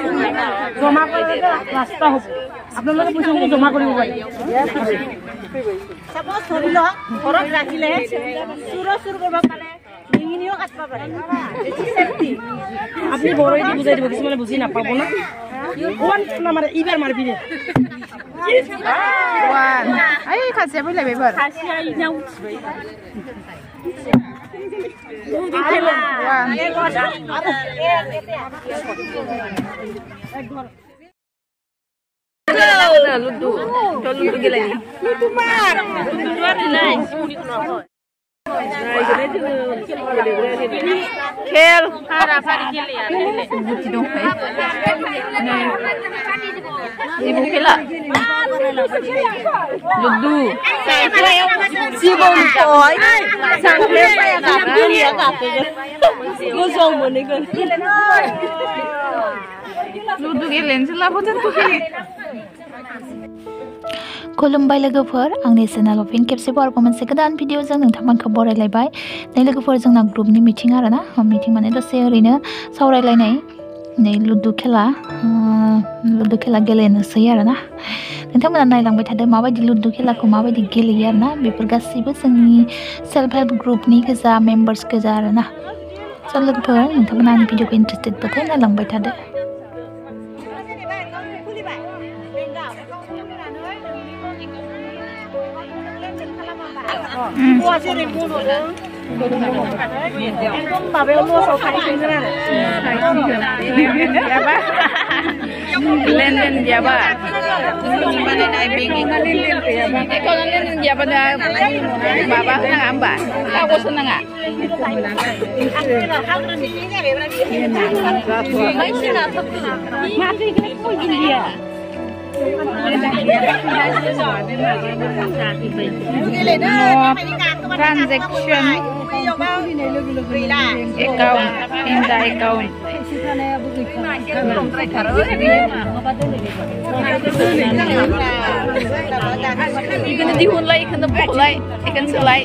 জমা কৰিলে ৰাস্তা হ'ব আপোনালোকে পইচাখিনি জমা কৰিব পাৰে সাপোজ ধৰি লওক ঘৰত ৰাখিলে চুৰ কৰিব পাৰে ডিঙিনিও কাটব পাৰে আপুনি বড়ই দি বুজাই দিব কিছুমানে বুজি নাপাব না ওৱান নামাৰে এইবাৰ মাৰিবি দে ওৱান এই খাসিয়া বইলা বেবার খাসিয়া ইনাও উঠবে ludu gila ni ludu mar nice khel hara phari khel ya buti dong ibu khela ludu sibong toy sampai pa ya ka ya ka go song mo ni ko ludu gelen sila boten tu खुलुमबाय लोगोफोर आंनि चेनेलाव fin खेबसेबाव मोनसे गोदान भिडिअजों नोंथांमोनखौ बरायलायबाय नै लोगोफोर जोंना ग्रुपनि meeting आरोना मिटिं माने दसे ओरैनो सावरायलायनाय नै लुदु खेला गेलेनोसै आरोना नोंथांमोना नायलांबाय थादो माबायदि लुदु खेलाखौ माबायदि गेलेयो आरोना बेफोर गासैबो जोंनि सेल्फ हेल्प ग्रुपनि गोजा मेम्बार्स गोजा आरोना स' लोगोफोर नोंथांमोना आंनि भिडिअखौ इन्टारेस्टेड बाथाय नायलांबाय थादो Len Jawa. Mana naik bingung. Kalau len Jawa dah bapa senang apa? Aku senang ah. Mati kena pergi dia. Transaction account in the account ikan dihulai ikan dipulai ikan selai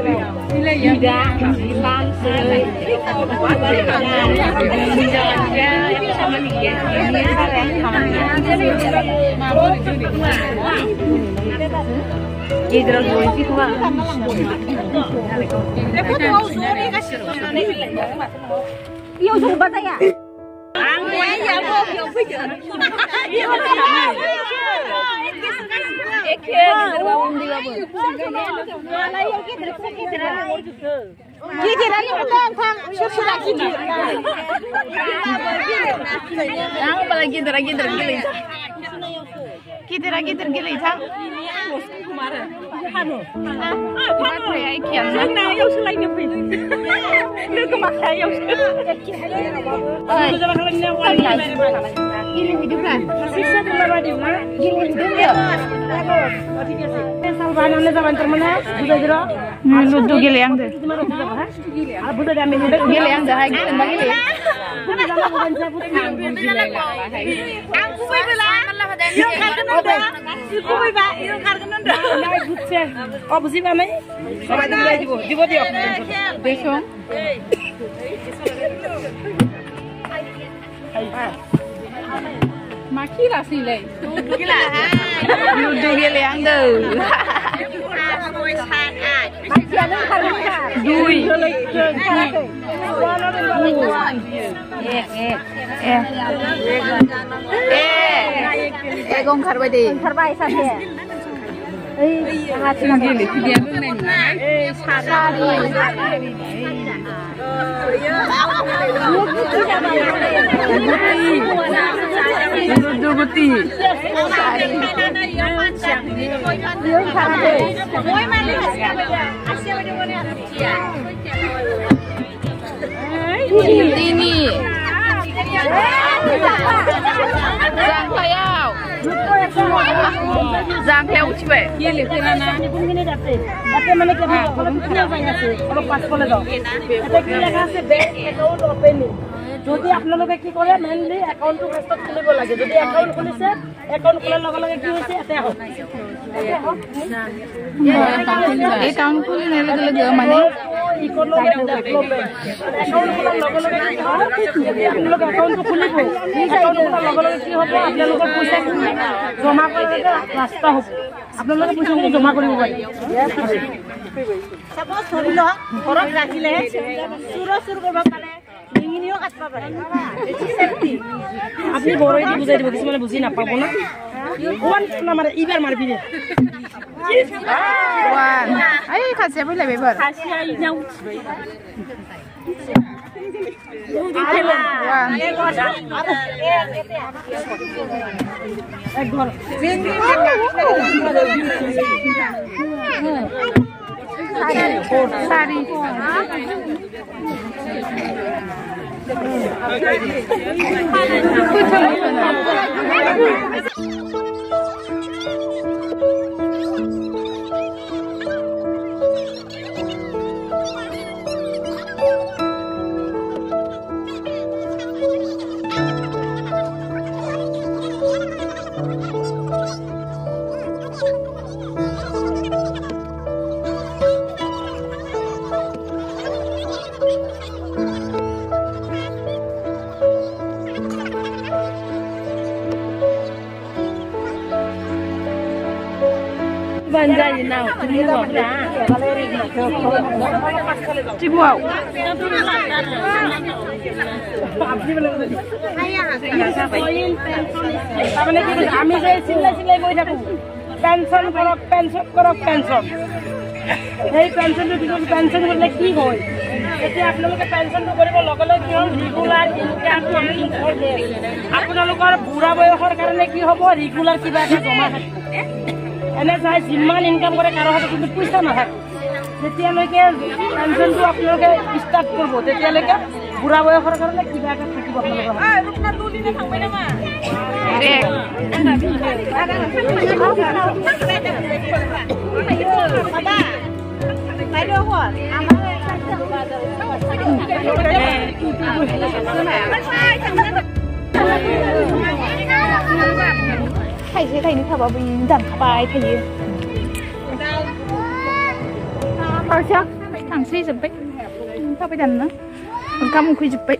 Idol sih cuma. Iya usung bata ya. Kita lagi tergila itu. Ludu gila yang deh. Gila yang dah gila bagi dia. Aku belah. Oh busi mana? Dibo dia. Besok. Maki lah sih leh. Ludu gila yang deh. Dui. Gong kharbay di. Kharbay sahaja. Gili dia bukan ni. Sari. Duguti. Ini. Zang leo cipe. Gili kerana. Tapi mana kita kalau kita banyak sih, kalau pas kalau dong. Tapi kita kasih bank account opening. যদি আপোনালোকে কি কৰে mainly একাউন্টটো ৰেস্টত খুলিব লাগে যদি account খুলিছে account খোলাৰ লগে লগে কি হৈছে এতে আহক একাউন্ট খুলিলে লগে লগে মানে একাউন্ট খোলার লগে লগে কি হয় আপোনালোকে একাউন্টটো খুলিব একাউন্ট খোলার লগে লগে কি হ'ব আপোনালোকৰ পইচা জমা কৰাৰ ৰাস্তা হ'ব আপোনালোকে পইচাখিনি জমা কৰিব পাৰিব সাপোজ ধৰি লওক ঘৰত ৰাখিলে চুৰ কৰিব পাৰে ডিঙিনিও কাটব পাৰে আপুনি বড়ই দি বুজাই দিব কিছুমানে বুজি নাপাব না ওৱান নামাৰে ইবাৰ মাৰিবি দে ওৱান এই খাসিয়া বইলা বেবার খাসিয়া ইনাও সারি Banjai now, Tibuau. আমি যে চিলাই চিলাই গৈ থাকো পেঞ্চন কৰক পেঞ্চন সেই পেঞ্চনটো কি কৰিলে পেঞ্চন কৰিলে কি হয় এতিয়া আপোনালোকে পেঞ্চনটো কৰিব লগে লগে কি হ'ল ৰেগুলাৰ ইনকাম আপোনালোকৰ বুঢ়া বয়সৰ কাৰণে কি হ'ব ৰেগুলাৰ কিবা এটা জমা থাকিব এনে চাই যিমান ইনকাম কৰে কাৰো হাতত কিন্তু পইচা নাথাকে যেতিয়ালৈকে পেঞ্চনটো আপোনালোকে ষ্টাৰ্ট কৰিব তেতিয়ালৈকে বুঢ়া বয়সৰ কাৰণে কিবা এটা থাকিব আপোনালোকৰ Thầy nó thả bảo vì dần bài thầy chắc thằng si dập bích sao bây dần nữa còn cam khui dập bích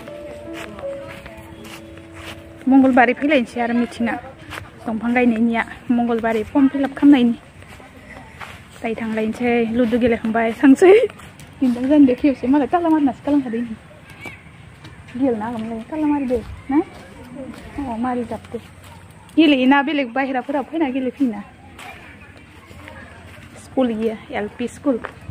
Mongolbari phi lên xe mitina tổng phang đây này Mongolbari form fill up khăm này tay thằng lên xe ludo gile khăm bài thằng si nhìn đang dân để khiêu sẽ mà lại cắt lắm nè cắt lắm thật đi gil na cầm lên cắt lắm đi được nè mà đi dập đi Gili ina bilik bahira pura phina gili phina school ye LP school